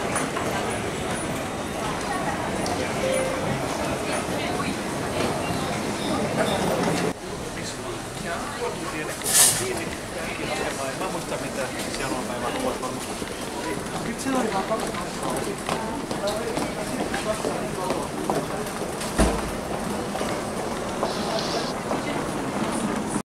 Mä muistan mitä siellä on päivän vuotta. Nyt se oli vaan 2 vuotta.